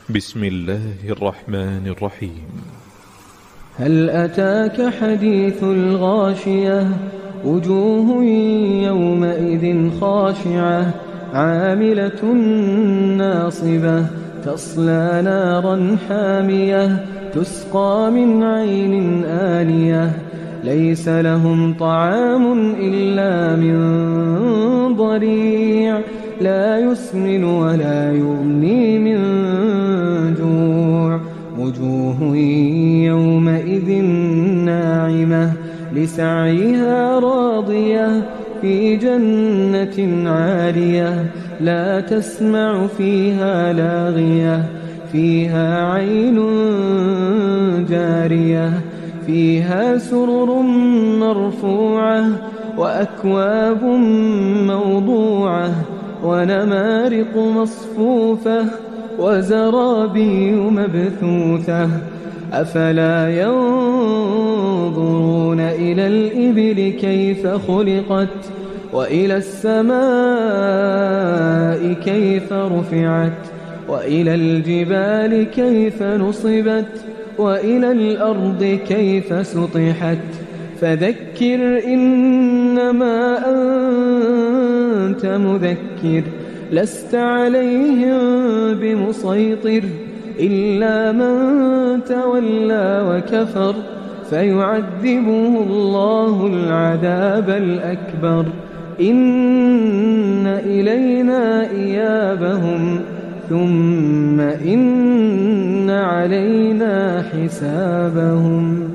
بسم الله الرحمن الرحيم. هل أتاك حديث الغاشية وجوه يومئذ خاشعة عاملة ناصبة تصلى نارا حامية تسقى من عين آنية ليس لهم طعام إلا من ضريع لا يسمن ولا يغني من جوع وجوه يومئذ ناعمة لسعيها راضية في جنة عالية لا تسمع فيها لاغية فيها عين جارية فيها سرر مرفوعة وأكواب موضوعة ونمارق مصفوفة وزرابي مبثوثة أفلا ينظرون إلى الإبل كيف خلقت وإلى السماء كيف رفعت وإلى الجبال كيف نصبت وإلى الأرض كيف سطحت فذكر إنما أنت مذكر لست عليهم بمسيطر إلا من تولى وكفر فيعذبه الله العذاب الأكبر إن إلينا إيابهم ثم إن علينا حسابهم.